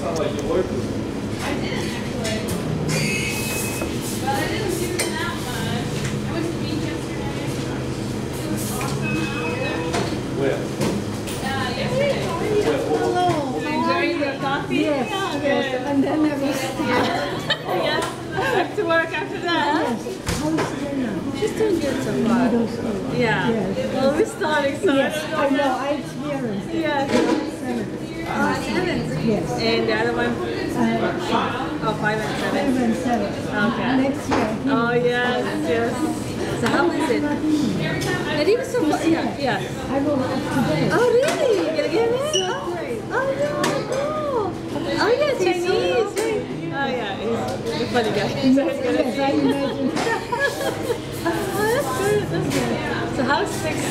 sound like you worked. I didn't actually. But I didn't do that much. I went to the beach yesterday. It was awesome out there. Where? Yesterday. Hello. Enjoying your coffee? Yes, yes. And then I was Yes. Back to work after that. how's Jenna? She's doing good so far. Middle school. Yeah. Yes. Well, we're starting so Yes, I know. I experienced it. Yes. 7. Yes. And the other one? 5 Oh, 5 and 7. and 7. Okay. Next year. Oh, yes, yes. So how is it? It is so far. Yeah, yeah. I will today. Oh, really? You're gonna get it? So great. Oh, no. Oh, yeah, Chinese. Right. Oh, yeah. He's a funny guy. So he's gonna Yes, I imagine. Oh, that's good. That's good. So how's things?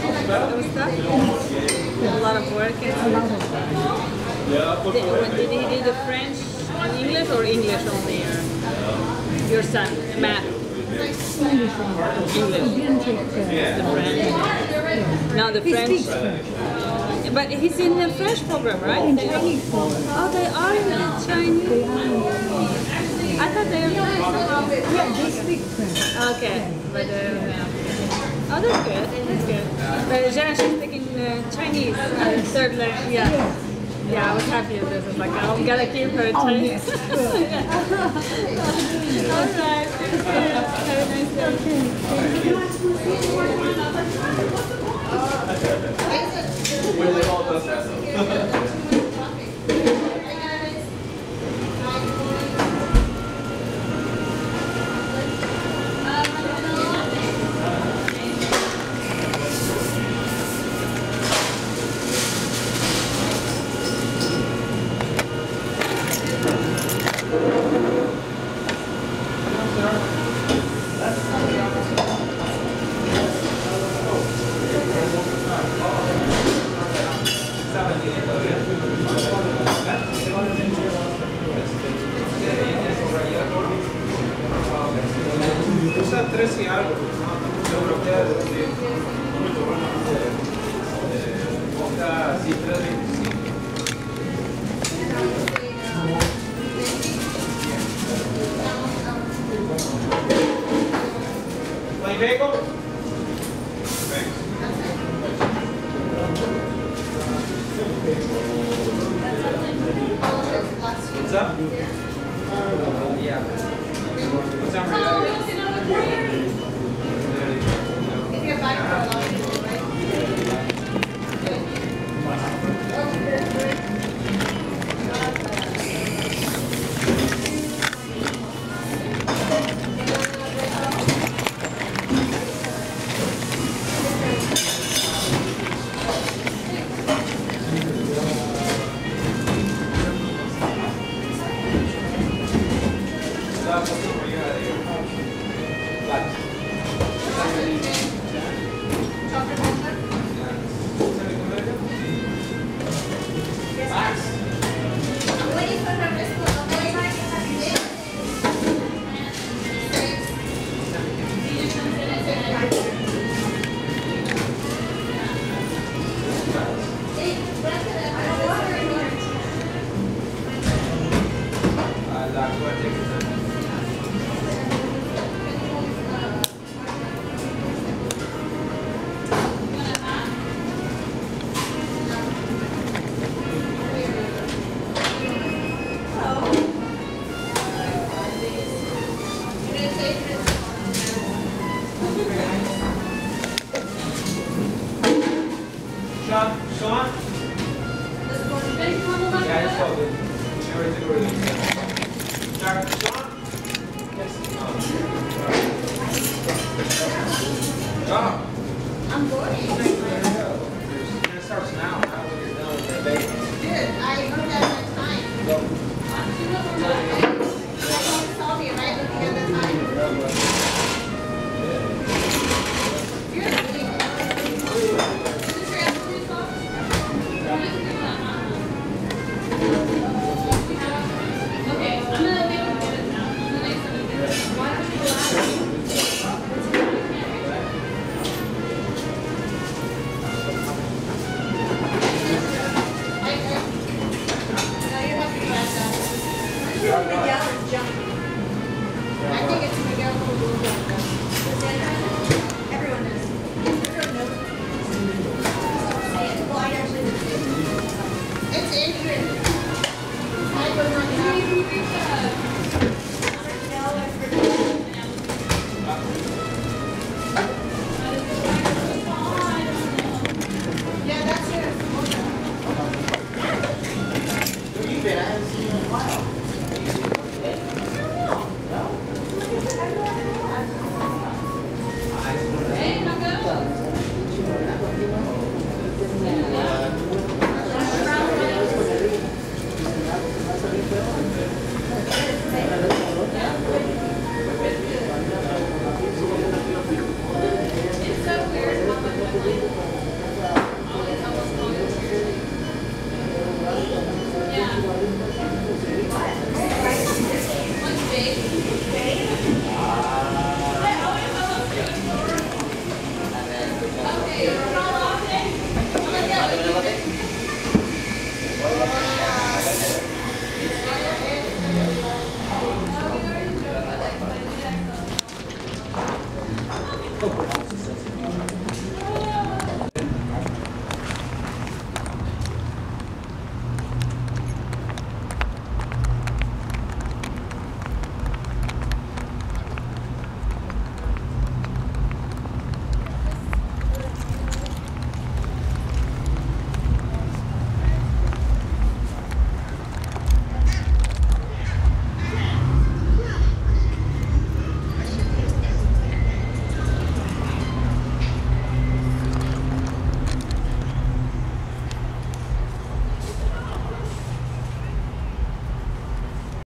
Stuff? A lot of work. A lot of Did he do the French and English or English only? Or your son, Matt? English. He English. didn't take The French. No, the He French. speaks French. But he's in the French program, right? In Chinese program. Oh, they are in the Chinese. They are in Chinese. I thought they were. Yeah, they speak French. Okay, but oh, that's good. That's good. But Jenna, she's taking Chinese, third language. Yeah. Yes. Yeah, I was happy with this. I was like, oh, we gotta keep her Oh, Chinese. yes. Good. All right. Have a nice day. Where they all does that. Usa 13 y algo, yo creo que está así 325. Like bagel? Thanks. What's up? Yeah. What's up? If you're buying for a long time, What's up? Adrian. Hi,